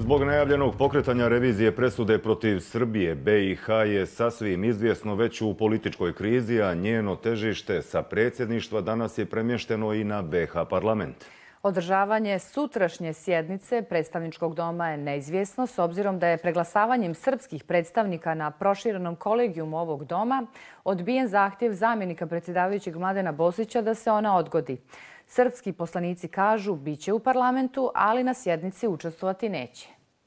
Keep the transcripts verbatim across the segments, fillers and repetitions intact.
Zbog najavljenog pokretanja revizije presude protiv Srbije, B i H je sasvim izvjesno već u političkoj krizi, a njeno težište sa predsjedništva danas je premješteno i na B H parlament. Održavanje sutrašnje sjednice predstavničkog doma je neizvjesno s obzirom da je preglasavanjem srpskih predstavnika na proširenom kolegijumu ovog doma odbijen zahtjev zamjenika predsjedavajućeg Mladena Bosića da se ona odgodi. Srpski poslanici kažu bit će u parlamentu, ali na sjednici učestvovati neće.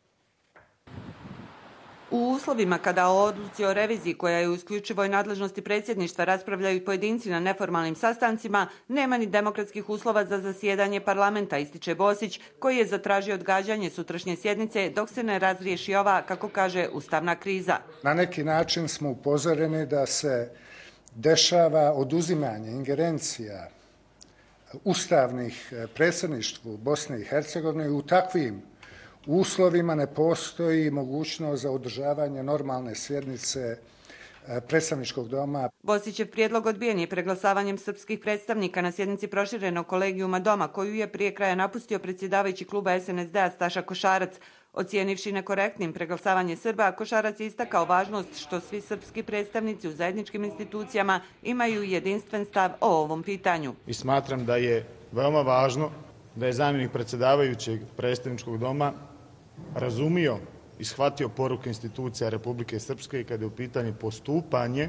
U uslovima kada o odluci o reviziji koja je u isključivoj nadležnosti predsjedništva raspravljaju pojedinci na neformalnim sastancima, nema ni demokratskih uslova za zasjedanje parlamenta, ističe Bosić, koji je zatražio odgađanje sutrašnje sjednice dok se ne razriješi ova, kako kaže, ustavna kriza. Na neki način smo upozoreni da se dešava oduzimanje ingerencija ustavnih predsjedništvu Bosne i Hercegovine i u takvim u uslovima ne postoji mogućnost za održavanje normalne sjednice predstavničkog doma. Bosićev prijedlog odbijen je preglasavanjem srpskih predstavnika na sjednici proširenog kolegijuma doma, koju je prije kraja napustio predsjedavajući kluba S N S D-a Staša Košarac. Ocijenivši nekorektnim preglasavanje Srba, Košarac je istakao važnost što svi srpski predstavnici u zajedničkim institucijama imaju jedinstven stav o ovom pitanju. I smatram da je veoma važno da je zamjenik predsjedavajućeg predstavničkog doma razumio i shvatio poruke institucija Republike Srpske kada je u pitanju postupanje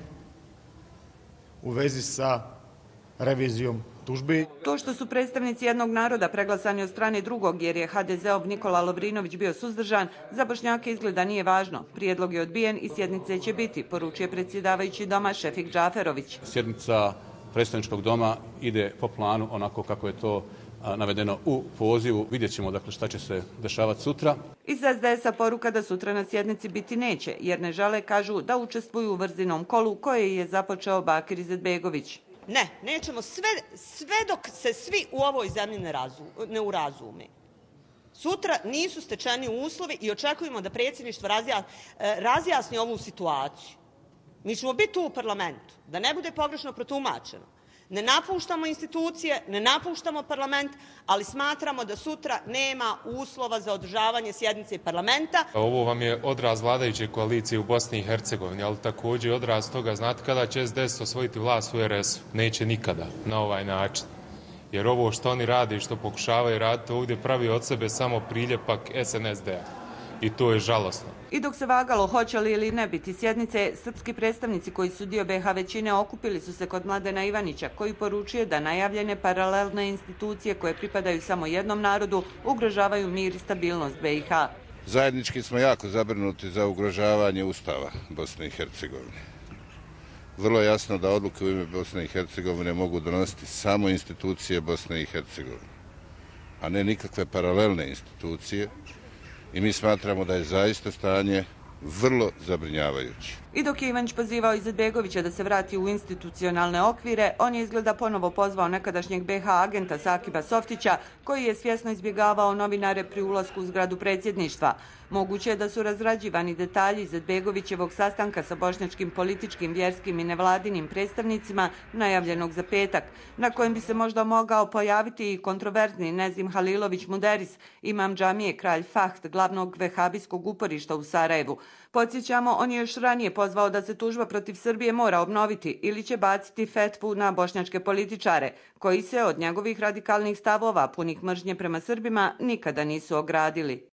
u vezi sa revizijom tužbi. To što su predstavnici jednog naroda preglasani od strane drugog jer je H D Z-ov Nikola Lovrinović bio suzdržan, za Bošnjake izgleda nije važno. Prijedlog je odbijen i sjednice će biti, poručuje predsjedavajući doma Šefik Džaferović. Sjednica predstavničkog doma ide po planu onako kako je to navedeno u pozivu. Vidjet ćemo dakle šta će se dešavati sutra. Iz S D S-a poruka da sutra na sjednici biti neće, jer ne žele, kažu, da učestvuju u vrzinom kolu koje je započeo Bakir Izetbegović. Ne, nećemo sve, sve dok se svi u ovoj zemlji ne, razu, ne urazume. Sutra nisu stečeni uslovi i očekujemo da predsjedništvo razja, razjasni ovu situaciju. Mi ćemo biti tu u parlamentu, da ne bude pogrešno protumačeno. Ne napuštamo institucije, ne napuštamo parlament, ali smatramo da sutra nema uslova za održavanje sjednice parlamenta. Ovo vam je odraz vladajuće koalicije u Bosni i Hercegovini, ali također odraz toga, znate kada će S D S osvojiti vlast u R S-u? Neće nikada na ovaj način. Jer ovo što oni rade i što pokušavaju raditi ovdje pravi od sebe samo priljepak S N S D-a. I to je žalosno. I dok se vagalo hoće li ili ne biti sjednice, srpski predstavnici koji su dio B H većine okupili su se kod Mladena Ivanića, koji poručuje da najavljene paralelne institucije koje pripadaju samo jednom narodu ugrožavaju mir i stabilnost B i H. Zajednički smo jako zabrinuti za ugrožavanje Ustava Bosne i Hercegovine. Vrlo je jasno da odluke u ime Bosne i Hercegovine mogu donositi samo institucije Bosne i Hercegovine, a ne nikakve paralelne institucije. I mi smatramo da je zaista stanje vrlo zabrinjavajuće. I dok je Ivanić pozivao Izetbegovića da se vrati u institucionalne okvire, on je izgleda ponovo pozvao nekadašnjeg B H agenta Sakiba Softića, koji je svjesno izbjegavao novinare pri ulasku u zgradu predsjedništva. Moguće je da su razrađivani detalji Izetbegovićevog sastanka sa bošnjačkim političkim, vjerskim i nevladinim predstavnicima najavljenog za petak, na kojem bi se možda mogao pojaviti i kontroverzni Nezim Halilović Muderis, imam džamije Kralj Fahd, glavnog vehabijskog uporišta u Sarajevu. Podsjećamo, on je još ranije pozvao da se tužba protiv Srbije mora obnoviti ili će baciti fetvu na bošnjačke političare, koji se od njegovih radikalnih stavova punih mržnje prema Srbima nikada nisu ogradili.